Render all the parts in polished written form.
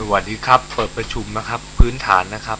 วัสดีครับเปิดประชุมนะครับพื้นฐานนะครับ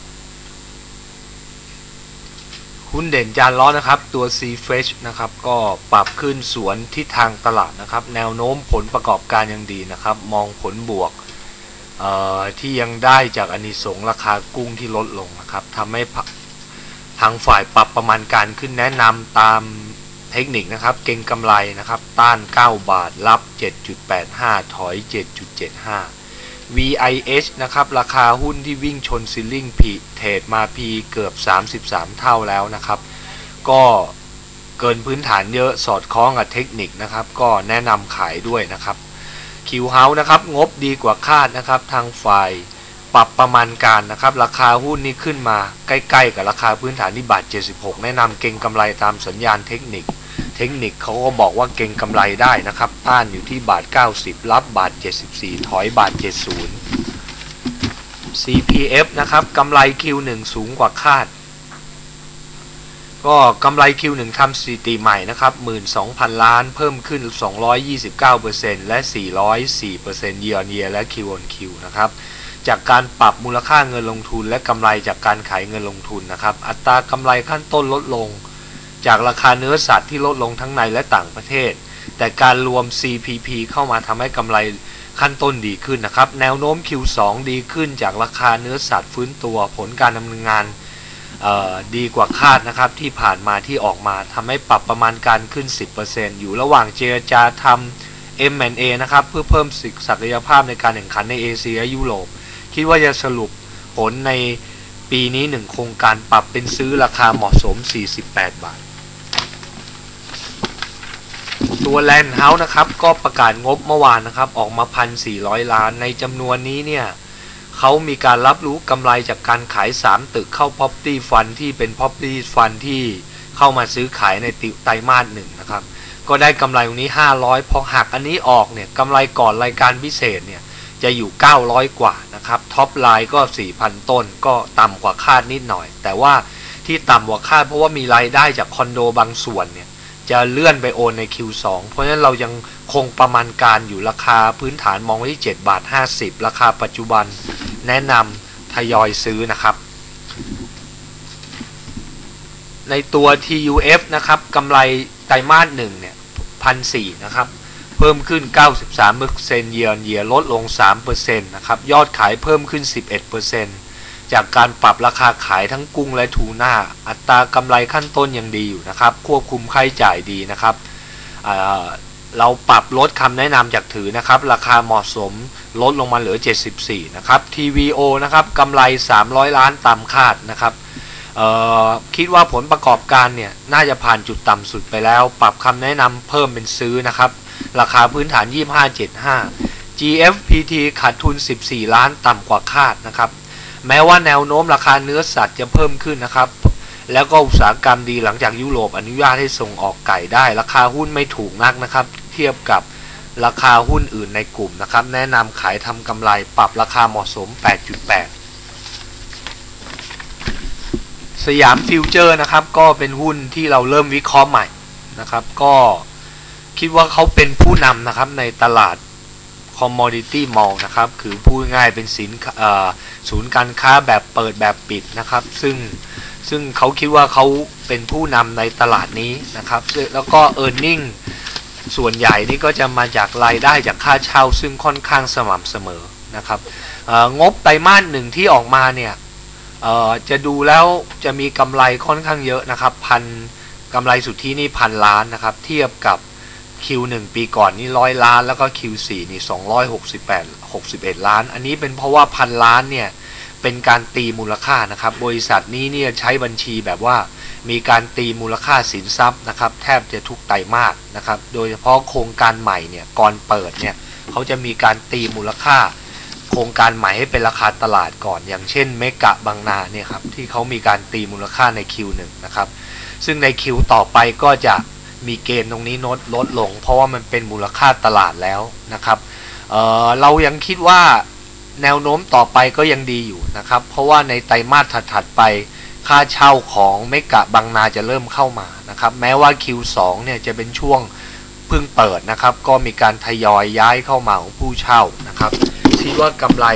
หุ้นเด่นจานล้อนะครับตัว C-Fresh นะครับก็ปรับขึ้นสวนทิศทางตลาดนะครับแนวโน้มผลประกอบการยังดีนะครับมองผลบวกที่ยังได้จากอานิสงส์ราคากุ้งที่ลดลงนะครับทำให้ทางฝ่ายปรับประมาณการขึ้นแนะนำตามเทคนิคนะครับเก็งกำไรนะครับต้าน9 บาทรับ 7.85 ถอย 7.75 VIH นะครับราคาหุ้นที่วิ่งชนซีลิ่งพีเทรดมา P เกือบ33เท่าแล้วนะครับก็เกินพื้นฐานเยอะสอดคล้องกับเทคนิคนะครับก็แนะนำขายด้วยนะครับคิวเฮาส์นะครับงบดีกว่าคาดนะครับทางฝ่ายปรับประมาณการนะครับราคาหุ้นนี้ขึ้นมาใกล้ๆกับราคาพื้นฐานที่บาท76แนะนำเก็งกำไรตามสัญญาณเทคนิคเขาก็บอกว่าเก็งกำไรได้นะครับต้านอยู่ที่บาท90รับบาท74ถอยบาท70 CPF นะครับกำไร Q1 สูงกว่าคาดก็กำไร Q1 ทำสถิติใหม่นะครับ 12,000 ล้านเพิ่มขึ้น 229% และ 404% year on year และ Q on Q นะครับจากการปรับมูลค่าเงินลงทุนและกำไรจากการขายเงินลงทุนนะครับอัตรากำไรขั้นต้นลดลงจากราคาเนื้อสัตว์ที่ลดลงทั้งในและต่างประเทศแต่การรวม CPP เข้ามาทำให้กำไรขั้นต้นดีขึ้นนะครับแนวโน้ม Q2 ดีขึ้นจากราคาเนื้อสัตว์ฟื้นตัวผลการดำเนินงานดีกว่าคาดนะครับที่ผ่านมาที่ออกมาทำให้ปรับประมาณการขึ้น 10% อยู่ระหว่างเจรจาทำ M&A นะครับเพื่อเพิ่มศักยภาพในการแข่งขันในเอเชียและยุโรปคิดว่าจะสรุปผลในปีนี้1โครงการปรับเป็นซื้อราคาเหมาะสม48 บาทตัวแลนด์เฮาส์นะครับก็ประกาศงบเมื่อวานนะครับออกมา 1,400 ล้านในจำนวนนี้เนี่ยเขามีการรับรู้กำไรจากการขาย3ตึกเข้า Property Fund ที่เป็น Property Fund ที่เข้ามาซื้อขายในไตรมาส1นะครับก็ได้กำไรตรงนี้500พอหักอันนี้ออกเนี่ยกำไรก่อนรายการพิเศษเนี่ยจะอยู่900กว่านะครับท็อปไลน์ก็ 4,000 ต้นก็ต่ำกว่าคาดนิดหน่อยแต่ว่าที่ต่ำกว่าคาดเพราะว่ามีรายได้จากคอนโดบางส่วนเนี่ยจะเลื่อนไปโอนใน Q2 เพราะฉะนั้นเรายังคงประมาณการอยู่ราคาพื้นฐานมองไว้ที่7 บาท 50ราคาปัจจุบันแนะนำทยอยซื้อนะครับในตัว TUF นะครับกำไรไตรมาส1เนี่ย 1,400 นะครับเพิ่มขึ้น 93% year on year ลดลง 3% นะครับยอดขายเพิ่มขึ้น 11%จากการปรับราคาขายทั้งกุ้งและทูน่าอัตรากำไรขั้นต้นยังดีอยู่นะครับควบคุมค่าใช้จ่ายดีนะครับเราปรับลดคำแนะนำจากถือนะครับราคาเหมาะสมลดลงมาเหลือ74นะครับ TVO นะครับกำไร300 ล้านตามคาดนะครับคิดว่าผลประกอบการเนี่ยน่าจะผ่านจุดต่ำสุดไปแล้วปรับคำแนะนำเพิ่มเป็นซื้อนะครับราคาพื้นฐาน 25.75 GFPT ขาดทุน14 ล้านต่ำกว่าคาดนะครับแม้ว่าแนวโน้มราคาเนื้อสัตว์จะเพิ่มขึ้นนะครับแล้วก็อุตสาหกรรมดีหลังจากยุโรปอนุญาตให้ส่งออกไก่ได้ราคาหุ้นไม่ถูกนักนะครับเทียบกับราคาหุ้นอื่นในกลุ่มนะครับแนะนำขายทำกำไรปรับราคาเหมาะสม 8.8 สยามฟิวเจอร์นะครับก็เป็นหุ้นที่เราเริ่มวิเคราะห์ใหม่นะครับก็คิดว่าเขาเป็นผู้นำนะครับในตลาด Commodity Mall นะครับคือพูดง่ายเป็นศูนย์การค้าแบบเปิดแบบปิดนะครับซึ่งเขาคิดว่าเขาเป็นผู้นำในตลาดนี้นะครับแล้วก็ earning ส่วนใหญ่นี่ก็จะมาจากรายได้จากค่าเช่าซึ่งค่อนข้างสม่ำเสมอนะครับงบไตรมาส1ที่ออกมาเนี่ยจะดูแล้วจะมีกำไรค่อนข้างเยอะนะครับกำไรสุทธินี่1,000 ล้านนะครับเทียบกับ Q1 ปีก่อนนี่100 ล้านแล้วก็ Q4 นี่261 ล้านอันนี้เป็นเพราะว่า1,000 ล้านเนี่ยเป็นการตีมูลค่านะครับบริษัทนี้เนี่ยใช้บัญชีแบบว่ามีการตีมูลค่าสินทรัพย์นะครับแทบจะทุกไตรมาสนะครับโดยเฉพาะโครงการใหม่เนี่ยก่อนเปิดเนี่ยเขาจะมีการตีมูลค่าโครงการใหม่ให้เป็นราคาตลาดก่อนอย่างเช่นเมกะบางนาเนี่ยครับที่เขามีการตีมูลค่าใน Q1 นะครับซึ่งใน Q ต่อไปก็จะมีเกณฑ์ตรงนี้ลดลงเพราะว่ามันเป็นมูลค่าตลาดแล้วนะครับเรายังคิดว่าแนวโน้มต่อไปก็ยังดีอยู่นะครับเพราะว่าในไตรมาสถัดไปค่าเช่าของเมกะบางนาจะเริ่มเข้ามานะครับแม้ว่า Q2 เนี่ยจะเป็นช่วงเพิ่งเปิดนะครับก็มีการทยอยย้ายเข้ามาของผู้เช่านะครับคิดว่ากำไร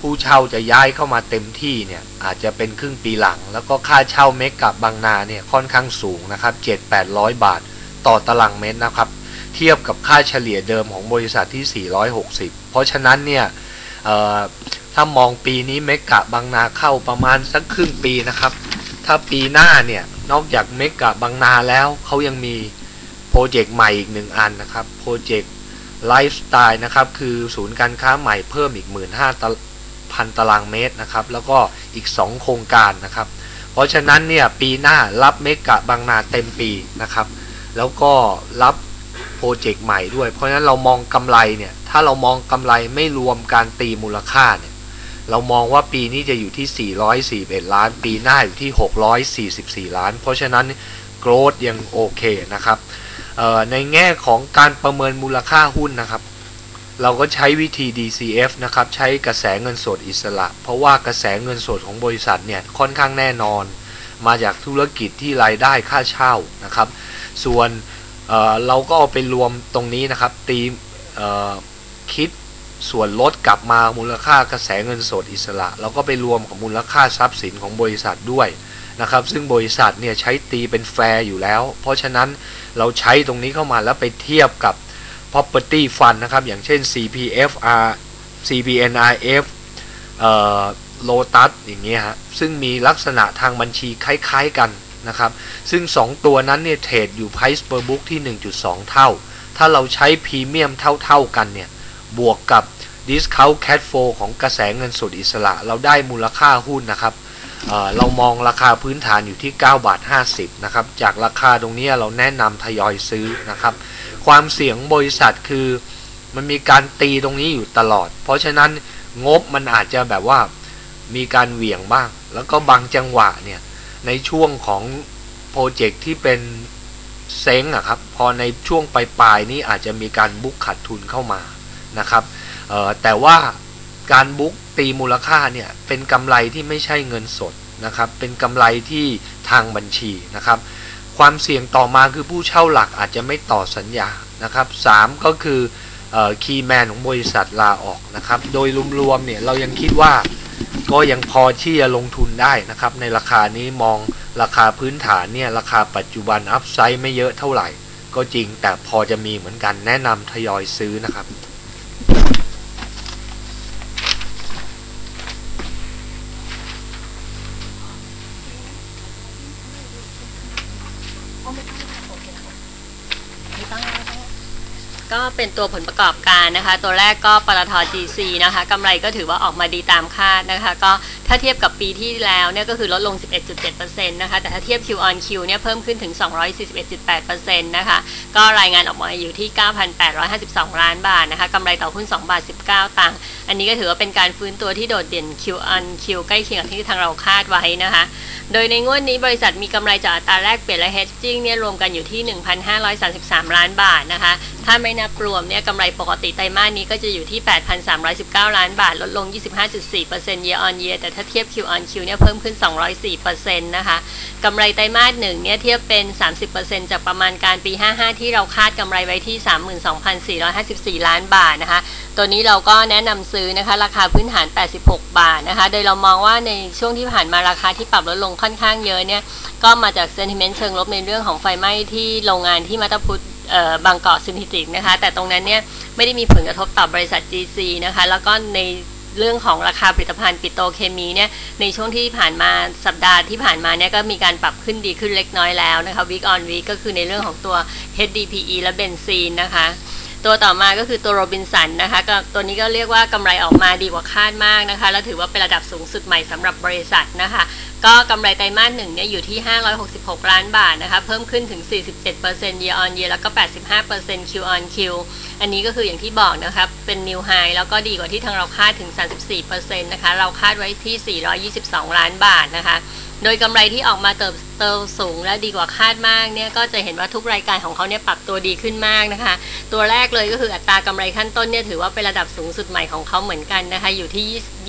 ผู้เช่าจะย้ายเข้ามาเต็มที่เนี่ยอาจจะเป็นครึ่งปีหลังแล้วก็ค่าเช่าเมกะบางนาเนี่ยค่อนข้างสูงนะครับ 7-800 บาทต่อตารางเมตรนะครับเทียบกับค่าเฉลี่ยเดิมของบริษัทที่460เพราะฉะนั้นเนี่ยถ้ามองปีนี้เมกะบางนาเข้าประมาณสักครึ่งปีนะครับถ้าปีหน้าเนี่ยนอกจากเมกะบางนาแล้วเขายังมีโปรเจกต์ใหม่อีก1อันนะครับโปรเจกต์ไลฟ์สไตล์นะครับคือศูนย์การค้าใหม่เพิ่มอีก 15,000 ตารางเมตรนะครับแล้วก็อีก2โครงการนะครับเพราะฉะนั้นเนี่ยปีหน้ารับเมกะบางนาเต็มปีนะครับแล้วก็รับโปรเจกต์ใหม่ด้วยเพราะฉะนั้นเรามองกำไรเนี่ยถ้าเรามองกำไรไม่รวมการตีมูลค่าเนี่ยเรามองว่าปีนี้จะอยู่ที่441ล้านปีหน้าอยู่ที่644ล้านเพราะฉะนั้นโกรธยังโอเคนะครับในแง่ของการประเมินมูลค่าหุ้นนะครับเราก็ใช้วิธี DCF นะครับใช้กระแสเงินสดอิสระเพราะว่ากระแสเงินสดของบริษัทเนี่ยค่อนข้างแน่นอนมาจากธุรกิจที่รายได้ค่าเช่านะครับส่วนเราก็เอาไปรวมตรงนี้นะครับตีคิดส่วนลดกลับมามูลค่ากระแสเงินสดอิสระเราก็ไปรวมกับมูลค่าทรัพย์สินของบริษัทด้วยนะครับซึ่งบริษัทเนี่ยใช้ตีเป็นแฟร์อยู่แล้วเพราะฉะนั้นเราใช้ตรงนี้เข้ามาแล้วไปเทียบกับ property fund นะครับอย่างเช่น CPFR CPNRF Lotus อย่างเงี้ยฮะซึ่งมีลักษณะทางบัญชีคล้ายๆกันนะครับซึ่ง2ตัวนั้นเนี่ยเทรดอยู่ price per book ที่ 1.2 เท่าถ้าเราใช้พรีเมียมเท่ากันเนี่ยบวกกับ discount cash flow ของกระแสเงินสดอิสระเราได้มูลค่าหุ้นนะครับเรามองราคาพื้นฐานอยู่ที่9.50 บาทนะครับจากราคาตรงนี้เราแนะนำทยอยซื้อนะครับความเสี่ยงบริษัทคือมันมีการตีตรงนี้อยู่ตลอดเพราะฉะนั้นงบมันอาจจะแบบว่ามีการเหวี่ยงบ้างแล้วก็บางจังหวะเนี่ยในช่วงของโปรเจกต์ที่เป็นเซ้งอะครับพอในช่วงปลายนี้อาจจะมีการบุ๊กขาดทุนเข้ามานะครับแต่ว่าการบุ๊กตีมูลค่าเนี่ยเป็นกำไรที่ไม่ใช่เงินสดนะครับเป็นกำไรที่ทางบัญชีนะครับความเสี่ยงต่อมาคือผู้เช่าหลักอาจจะไม่ต่อสัญญานะครับ3ก็คือคีย์แมนของบริษัทลาออกนะครับโดยรวมๆเนี่ยเรายังคิดว่าก็ยังพอที่จะลงทุนได้นะครับในราคานี้มองราคาพื้นฐานเนี่ยราคาปัจจุบันอัพไซด์ไม่เยอะเท่าไหร่ก็จริงแต่พอจะมีเหมือนกันแนะนำทยอยซื้อนะครับก็เป็นตัวผลประกอบการนะคะตัวแรกก็ปตท. GC นะคะกำไรก็ถือว่าออกมาดีตามคาดนะคะก็ถ้าเทียบกับปีที่แล้วเนี่ยก็คือลดลง 11.7% นะคะแต่ถ้าเทียบ Q on Q เนี่ยเพิ่มขึ้นถึง 241.8% นะคะก็รายงานออกมาอยู่ที่ 9,852 ล้านบาทนะคะกำไรต่อหุ้น2.19 ตังค์อันนี้ก็ถือว่าเป็นการฟื้นตัวที่โดดเด่น Q on Q ใกล้เคียงกับที่ทางเราคาดไว้นะคะโดยในงวดนี้บริษัทมีกำไรจากอัตราแลกเปลี่ยนและ hedging เนี่ยรวมกันอยู่ที่ 1,533 ล้านบาทนะคะถ้าไม่นับรวมเนี่ยกำไรปกติไตรมาสนี้ก็จะอยู่ที่ 8,319 ล้านบาทลดลง 25.4% year on year แต่ถ้าเทียบ Q on Q เนี่ยเพิ่มขึ้น 204% นะคะกำไรไตรมาส1เนี่ยเทียบเป็น 30% จากประมาณการปี 55 ที่เราคาดกำไรไว้ที่ 32,454 ล้านบาทนะคะตัวนี้เราก็แนะนำซื้อนะคะราคาพื้นฐาน 86 บาทนะคะโดยเรามองว่าในช่วงที่ผ่านมาราคาที่ปรับลดลงค่อนข้างเยอะเนี่ยก็มาจาก sentiment เชิงลบในเรื่องของไฟไหม้ที่โรงงานที่มัตตพุทธบางกอกซินธิติกนะคะแต่ตรงนั้นเนี่ยไม่ได้มีผลกระทบต่อบริษัท GC นะคะแล้วก็ในเรื่องของราคาผลิตภัณฑ์ปิโตรเคมีเนี่ยในช่วงที่ผ่านมาสัปดาห์ที่ผ่านมาเนี่ยก็มีการปรับขึ้นดีขึ้นเล็กน้อยแล้วนะคะ week on week ก็คือในเรื่องของตัว HDPE และเบนซีนนะคะตัวต่อมาก็คือตัวโรบินสันนะคะก็ตัวนี้ก็เรียกว่ากำไรออกมาดีกว่าคาดมากนะคะและถือว่าเป็นระดับสูงสุดใหม่สำหรับบริษัทนะคะก็กำไรไตรมาส1เนี่ยอยู่ที่566ล้านบาทนะคะเพิ่มขึ้นถึง 47% year on year แล้วก็ 85% Q on Q อันนี้ก็คืออย่างที่บอกนะครับเป็น new high แล้วก็ดีกว่าที่ทางเราคาดถึง 34% นะคะเราคาดไว้ที่422ล้านบาทนะคะโดยกำไรที่ออกมาเติบโตสูงและดีกว่าคาดมากเนี่ยก็จะเห็นว่าทุกรายการของเขาเนี่ยปรับตัวดีขึ้นมากนะคะตัวแรกเลยก็คืออัตรากำไรขั้นต้นเนี่ยถือว่าเป็นระดับสูงสุดใหม่ของเขาเหมือนกันนะคะอยู่ที่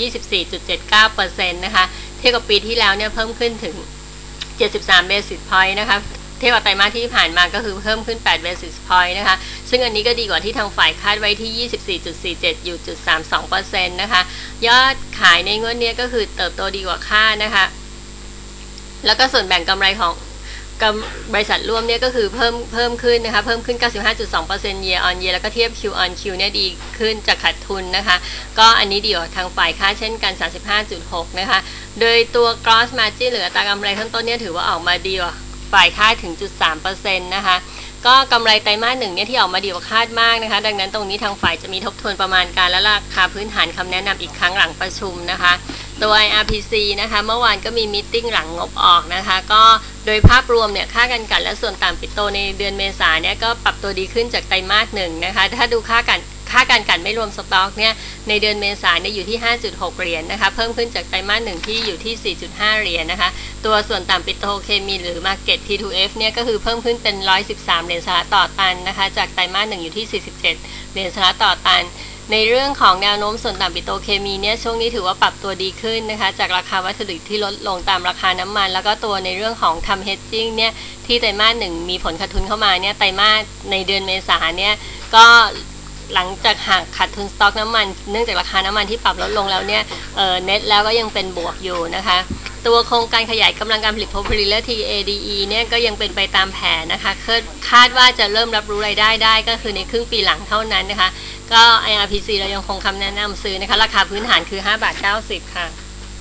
24.79% นะคะเทียบกับปีที่แล้วเนี่ยเพิ่มขึ้นถึง73 basis point นะคะเทียบกับไตรมาสที่ผ่านมาก็คือเพิ่มขึ้น8 basis point นะคะซึ่งอันนี้ก็ดีกว่าที่ทางฝ่ายคาดไว้ที่ 24.47 อยู่ 0.32% นะคะยอดขขายในงวดนี้ก็คือเติบโตดีกว่าคาดนะคะแล้วก็ส่วนแบ่งกำไรของบริษัทร่วมเนี่ยก็คือเพิ่มขึ้นนะคะเพิ่มขึ้น 95.2% year on year แล้วก็เทียบ Q on Q เนี่ยดีขึ้นจากขาดทุนนะคะก็อันนี้ดีกว่าทางฝ่ายค่าเช่นกัน 35.6 นะคะโดยตัว gross margin หรืออัตรากำไรขั้นต้นเนี่ยถือว่าออกมาดีกว่าฝ่ายค่าถึง 0.3% นะคะก็กำไรไตรมาส1เนี่ยที่ออกมาดีกว่าคาดมากนะคะดังนั้นตรงนี้ทางฝ่ายจะมีทบทวนประมาณการและราคาพื้นฐานคำแนะนำอีกครั้งหลังประชุมนะคะตัว IRPC นะคะเมื่อวานก็มีมีตติ้งหลังงบออกนะคะก็โดยภาพรวมเนี่ยค่าการกันและส่วนต่างปิโตในเดือนเมษายนเนี่ยก็ปรับตัวดีขึ้นจากไตรมาส1นะคะถ้าดูค่าการกันไม่รวมสต็อกเนี่ยในเดือนเมษายนเนี่ยอยู่ที่ 5.6 เหรียญนะคะเพิ่มขึ้นจากไตรมาส1ที่อยู่ที่ 4.5 เหรียญนะคะตัวส่วนต่างปิโตรเคมีหรือ Market T2F เนี่ยก็คือเพิ่มขึ้นเป็น113เหรียญสหรัฐต่อตันนะคะจากไตรมาส1อยู่ที่47เหรียญสหรัฐต่อตันในเรื่องของแนวโน้มส่วนต่างปิโตรเคมีเนี่ยช่วงนี้ถือว่าปรับตัวดีขึ้นนะคะจากราคาวัตถุดิบที่ลดลงตามราคาน้ำมันแล้วก็ตัวในเรื่องของทำ hedging เนี่ยที่ไตรมาส1มีผลขาดทุนเข้ามาเนี่ยไตรมาสในเดือนเมษายนเนี่ยก็หลังจากหักขาดทุนสต็อกน้ำมันเนื่องจากราคาน้ำมันที่ปรับลดลงแล้วเนี่ยเน็ตแล้วก็ยังเป็นบวกอยู่นะคะตัวโครงการขยายกำลังการผลิต Polymer TADE เนี่ยก็ยังเป็นไปตามแผนนะคะคาดว่าจะเริ่มรับรู้รายได้ได้ก็คือในครึ่งปีหลังเท่านั้นนะคะก็ IRPC เรายังคงคำแนะนำซื้อนะคะราคาพื้นฐานคือ5.90 ค่ะ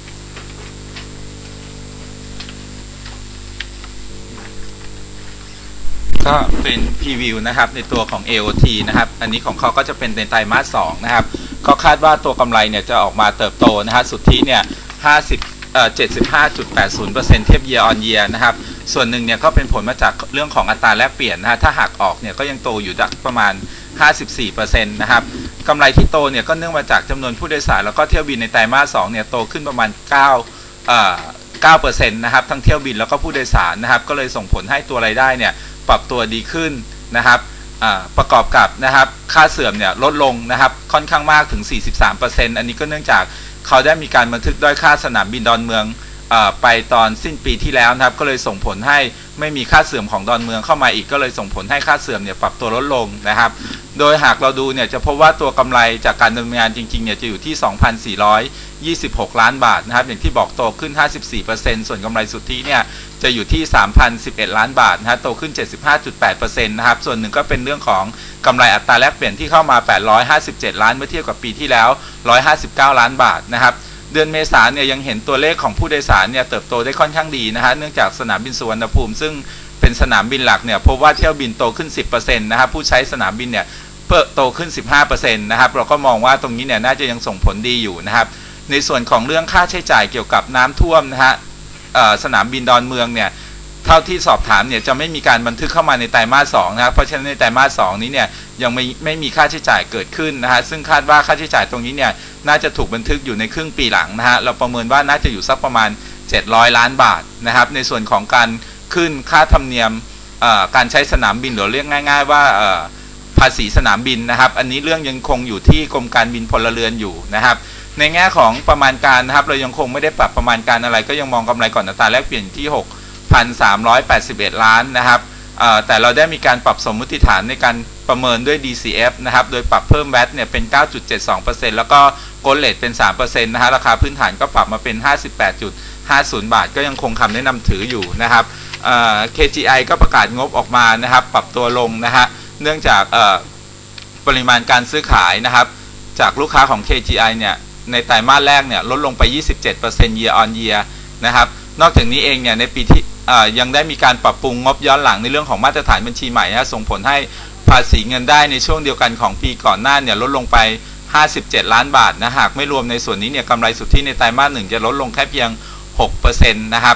ก็เป็นพรีวิวนะครับในตัวของ AOT นะครับอันนี้ของเขาก็จะเป็นในไตรมาส2นะครับก็คาดว่าตัวกำไรเนี่ยจะออกมาเติบโตนะฮะสุทธิเนี่ย75.80% เทียบ year on year นะครับส่วนหนึ่งเนี่ยก็เป็นผลมาจากเรื่องของอัตราแลกเปลี่ยนนะฮะถ้าหักออกเนี่ยก็ยังโตอยู่ประมาณ 54% นะครับกำไรที่โตเนี่ยก็เนื่องมาจากจำนวนผู้โดยสารแล้วก็เที่ยวบินในไตรมาส2เนี่ยโตขึ้นประมาณ9% นะครับทั้งเที่ยวบินแล้วก็ผู้โดยสารนะครับก็เลยส่งผลให้ตัวรายได้เนี่ยปรับตัวดีขึ้นนะครับประกอบกับนะครับค่าเสื่อมเนี่ยลดลงนะครับค่อนข้างมากถึง 43% อันนี้ก็เนื่องจากเขาได้มีการบันทึกด้อยค่าสนามบินดอนเมืองไปตอนสิ้นปีที่แล้วนะครับก็เลยส่งผลให้ไม่มีค่าเสื่อมของดอนเมืองเข้ามาอีกก็เลยส่งผลให้ค่าเสื่อมเนี่ยปรับตัวลดลงนะครับโดยหากเราดูเนี่ยจะพบว่าตัวกำไรจากการดำเนินงานจริงๆเนี่ยจะอยู่ที่ 2,426 ล้านบาทนะครับอย่างที่บอกโตขึ้น 54% ส่วนกำไรสุทธิเนี่ยจะอยู่ที่ 3,011 ล้านบาทนะฮะโตขึ้น 75.8% นะครับส่วนหนึ่งก็เป็นเรื่องของกำไรอัตราแลกเปลี่ยนที่เข้ามา857ล้านเมื่อเทียบกับปีที่แล้ว159ล้านบาทนะครับเดือนเมษายนเนี่ยยังเห็นตัวเลขของผู้โดยสารเนี่ยเติบโตได้ค่อนข้างดีนะฮะเนื่องจากสนามบินสุวรรณภูมิซึ่งเป็นสนามบินหลักเนี่ยพบว่าเที่ยวบินโตขึ้น 10% นะครับผู้ใช้สนามบินเนี่ยโตขึ้น 15% นะครับเราก็มองว่าตรงนี้เนี่ยน่าจะยังส่งผลดีอยู่นะครับในส่วนของเรื่องค่าใช้จ่ายเกี่ยวกับน้ำท่วมนะฮะสนามบินดอนเมืองเนี่ยเท่าที่สอบถามเนี่ยจะไม่มีการบันทึกเข้ามาในไตรมาส2นะครับเพราะฉะนั้นในไตรมาส2นี้เนี่ยยังไม่มีค่าใช้จ่ายเกิดขึ้นนะฮะซึ่งคาดว่าค่าใช้จ่ายตรงนี้เนี่ยน่าจะถูกบันทึกอยู่ในครึ่งปีหลังนะฮะเราประเมินว่าน่าจะอยู่สักประมาณ700ล้านบาทนะครับในส่วนของการขึ้นค่าธรรมเนียมการใช้สนามบินหรือเรียกง่ายๆว่าภาษีสนามบินนะครับอันนี้เรื่องยังคงอยู่ที่กรมการบินพลเรือนอยู่นะครับในแง่ของประมาณการนะครับเรายังคงไม่ได้ปรับประมาณการอะไรก็ยังมองกำไรก่อนอัตราแลกเปลี่ยนที่ 6,381 ล้านนะครับแต่เราได้มีการปรับสมมุติฐานในการประเมินด้วย DCF นะครับโดยปรับเพิ่ม VAT เนี่ยเป็น 9.72% แล้วก็โกลเลตเป็น 3% นะฮะราคาพื้นฐานก็ปรับมาเป็น 58.50 บาทก็ยังคงคำแนะนำถืออยู่นะครับKGI ก็ประกาศงบออกมานะครับปรับตัวลงนะฮะเนื่องจากปริมาณการซื้อขายนะครับจากลูกค้าของ KGI เนี่ยในไตรมาสแรกเนี่ยลดลงไป 27% year on year นะครับนอกจากนี้เองเนี่ยในปีที่ยังได้มีการปรับปรุงงบย้อนหลังในเรื่องของมาตรฐานบัญชีใหม่นะส่งผลให้ภาษีเงินได้ในช่วงเดียวกันของปีก่อนหน้าเนี่ยลดลงไป57ล้านบาทนะหากไม่รวมในส่วนนี้เนี่ยกำไรสุทธิในไตรมาส1จะลดลงแค่เพียง 6% นะครับ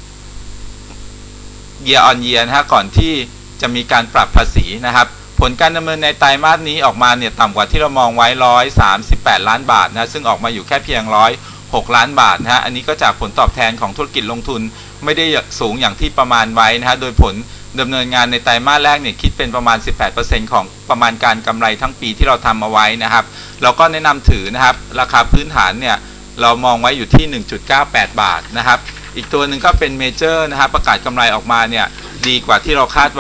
year on year นะฮะก่อนที่จะมีการปรับภาษีนะครับผลการดำเนินในไตรมาสนี้ออกมาเนี่ยต่ำกว่าที่เรามองไว้138ล้านบาทนะซึ่งออกมาอยู่แค่เพียง106ล้านบาทนะฮะอันนี้ก็จากผลตอบแทนของธุรกิจลงทุนไม่ได้สูงอย่างที่ประมาณไว้นะฮะโดยผลดำเนินงานในไตรมาสแรกเนี่ยคิดเป็นประมาณ 18% ของประมาณการกำไรทั้งปีที่เราทำเอาไว้นะครับเราก็แนะนำถือนะครับราคาพื้นฐานเนี่ยเรามองไว้อยู่ที่ 1.98 บาทนะครับอีกตัวหนึ่งก็เป็นเมเจอร์นะครับประกาศกำไรออกมาเนี่ยดีกว่าที่เราคาดไว้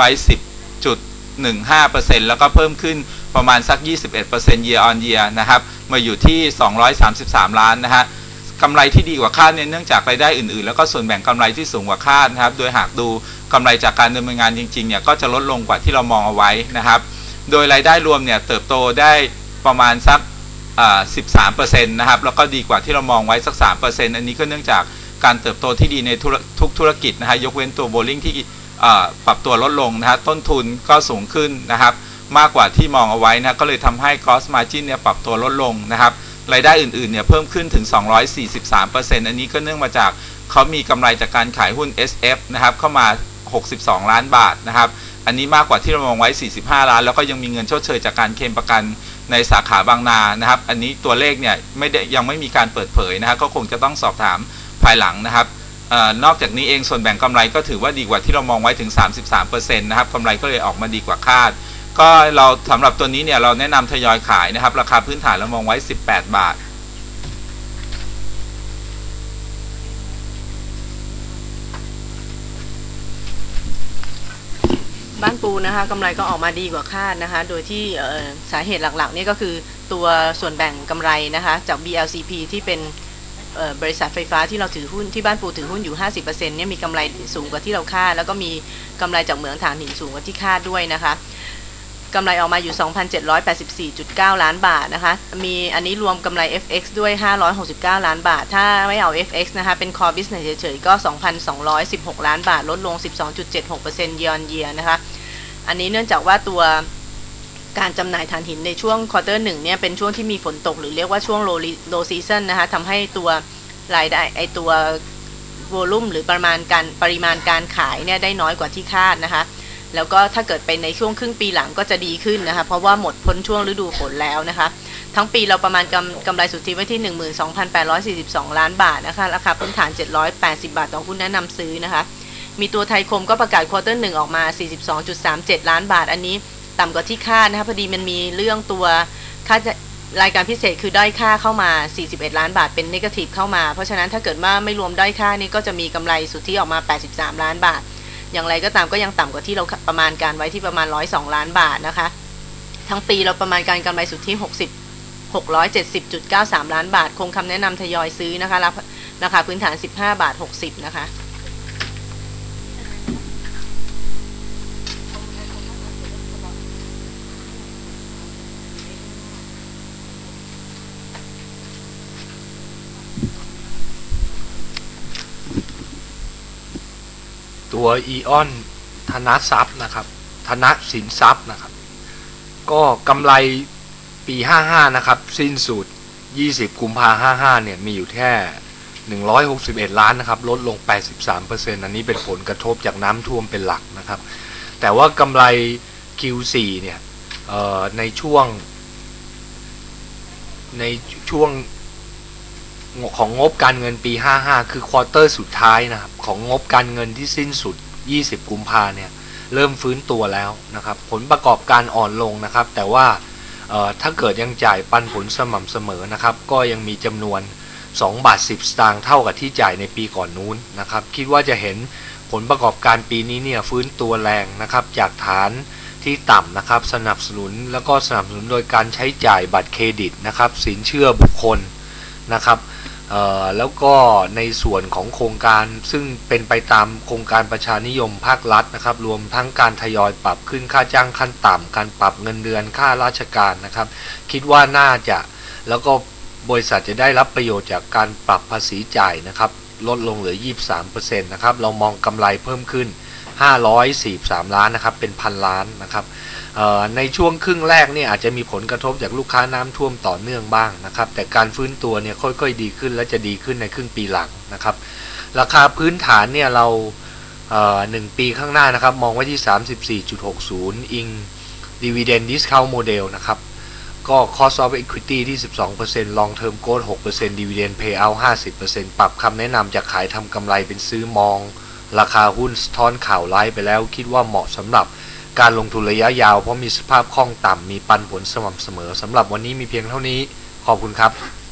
10.15% แล้วก็เพิ่มขึ้นประมาณสัก 21% year on year นะครับมาอยู่ที่233ล้านนะฮะกำไรที่ดีกว่าคาดเนี่ยเนื่องจากรายได้อื่นๆแล้วก็ส่วนแบ่งกำไรที่สูงกว่าคาดนะครับโดยหากดูกำไรจากการดำเนินงานจริงๆเนี่ยก็จะลดลงกว่าที่เรามองเอาไว้นะครับโดยรายได้รวมเนี่ยเติบโตได้ประมาณสัก13%นะครับแล้วก็ดีกว่าที่เรามองไว้สัก 3% อันนี้ก็เนื่องจากการเติบโตที่ดีในทุกธุรกิจนะฮะยกเว้นตัวโบลิ่งที่ปรับตัวลดลงนะฮะต้นทุนก็สูงขึ้นนะครับมากกว่าที่มองเอาไว้นะก็เลยทำให้ gross margin เนี่ยปรับตัวลดลงนะครับรายได้อื่นๆเนี่ยเพิ่มขึ้นถึง 243% อันนี้ก็เนื่องมาจากเขามีกำไรจากการขายหุ้น SF นะครับเข้ามา62ล้านบาทนะครับอันนี้มากกว่าที่เรามองไว้45ล้านแล้วก็ยังมีเงินชดเชยจากการเคลมประกันในสาขาบางนานะครับอันนี้ตัวเลขเนี่ยยังไม่มีการเปิดเผยนะครับก็คงจะต้องสอบถามภายหลังนะครับนอกจากนี้เองส่วนแบ่งกำไรก็ถือว่าดีกว่าที่เรามองไว้ถึง 33% นะครับกำไรก็เลยออกมาดีกว่าคาดก็เราสำหรับตัวนี้เนี่ยเราแนะนำทยอยขายนะครับราคาพื้นฐานเรามองไว้18 บาทบ้านปูนะคะกำไรก็ออกมาดีกว่าคาดนะคะโดยที่สาเหตุหลักๆนี่ก็คือตัวส่วนแบ่งกำไรนะคะจาก BLCP ที่เป็นบริษัทไฟฟ้าที่เราถือหุ้นที่บ้านปูถือหุ้นอยู่ 50% เนี่ยมีกำไรสูงกว่าที่เราคาดแล้วก็มีกำไรจากเหมืองถ่านหินสูงกว่าที่คาดด้วยนะคะกำไรออกมาอยู่ 2,784.9 ล้านบาทนะคะมีอันนี้รวมกำไร FX ด้วย569ล้านบาทถ้าไม่เอา FX นะคะเป็น Core Business เฉยๆก็ 2,216 ล้านบาทลดลง 12.76% year on year นะคะอันนี้เนื่องจากว่าตัวการจำหน่ายถ่านหินในช่วงควอเตอร์1เนี่ยเป็นช่วงที่มีฝนตกหรือเรียกว่าช่วง low season นะคะทำให้ตัวรายได้ตัว volume หรือปริมาณการขายเนี่ยได้น้อยกว่าที่คาดนะคะแล้วก็ถ้าเกิดไปในช่วงครึ่งปีหลังก็จะดีขึ้นนะคะเพราะว่าหมดพ้นช่วงฤดูฝนแล้วนะคะทั้งปีเราประมาณกำไรสุทธิไว้ที่ 12,842 ล้านบาทนะคะราคาพื้นฐาน780บาทต่อหุ้นแนะนำซื้อนะคะมีตัวไทยคมก็ประกาศควอเตอร์1ออกมา 42.37 ล้านบาทอันนี้ต่ำกว่าที่คาดนะคะพอดีมันมีเรื่องตัวค่ารายการพิเศษคือด้อยค่าเข้ามา41ล้านบาทเป็นเนกาทีฟเข้ามาเพราะฉะนั้นถ้าเกิดว่าไม่รวมด้อยค่านี่ก็จะมีกำไรสุทธิออกมา83ล้านบาทอย่างไรก็ตามก็ยังต่ำกว่าที่เราประมาณการไว้ที่ประมาณ102ล้านบาทนะคะทั้งปีเราประมาณการกำไรสุทธิ670.93 ล้านบาทคงคำแนะนำทยอยซื้อนะคะราคาพื้นฐาน15.60 บาทนะคะตัวอีออนธนทรัพย์นะครับธนสินทรัพย์นะครับก็กำไรปี55นะครับสิ้นสุด20กุมภาพันธ์55เนี่ยมีอยู่แค่161ล้านนะครับลดลง 83% อันนี้เป็นผลกระทบจากน้ำท่วมเป็นหลักนะครับแต่ว่ากำไร Q4 เนี่ยในช่วงของงบการเงินปี55คือควอเตอร์สุดท้ายนะครับของงบการเงินที่สิ้นสุด20กุมภาเนี่ยเริ่มฟื้นตัวแล้วนะครับผลประกอบการอ่อนลงนะครับแต่ว่าถ้าเกิดยังจ่ายปันผลสม่ำเสมอนะครับก็ยังมีจำนวน2 บาท 10 สตางค์เท่ากับที่จ่ายในปีก่อนนู้นนะครับคิดว่าจะเห็นผลประกอบการปีนี้เนี่ยฟื้นตัวแรงนะครับจากฐานที่ต่ำนะครับสนับสนุนโดยการใช้จ่ายบัตรเครดิตนะครับสินเชื่อบุคคลนะครับแล้วก็ในส่วนของโครงการซึ่งเป็นไปตามโครงการประชานิยมภาครัฐนะครับรวมทั้งการทยอยปรับขึ้นค่าจ้างขั้นต่ำการปรับเงินเดือนค่าราชการนะครับคิดว่าน่าจะแล้วก็บริษัทจะได้รับประโยชน์จากการปรับภาษีจ่ายนะครับลดลงเหลือ 23% นะครับเรามองกำไรเพิ่มขึ้น543ล้านนะครับเป็นพันล้านนะครับในช่วงครึ่งแรกเนี่ยอาจจะมีผลกระทบจากลูกค้าน้ำท่วมต่อเนื่องบ้างนะครับแต่การฟื้นตัวเนี่ยค่อยๆดีขึ้นและจะดีขึ้นในครึ่งปีหลังนะครับราคาพื้นฐานเนี่ยเรา1 ปีข้างหน้านะครับมองไว้ที่ 34.60 อิง Dividend Discount Model นะครับก็ Cost of Equity ที่ 12% Long Term Growth 6% Dividend Payout 50% ปรับคำแนะนำจากขายทำกำไรเป็นซื้อมองราคาหุ้นสะท้อนข่าวร้ายไปแล้วคิดว่าเหมาะสำหรับการลงทุนระยะยาวเพราะมีสภาพคล่องต่ำมีปันผลสม่ำเสมอสำหรับวันนี้มีเพียงเท่านี้ขอบคุณครับ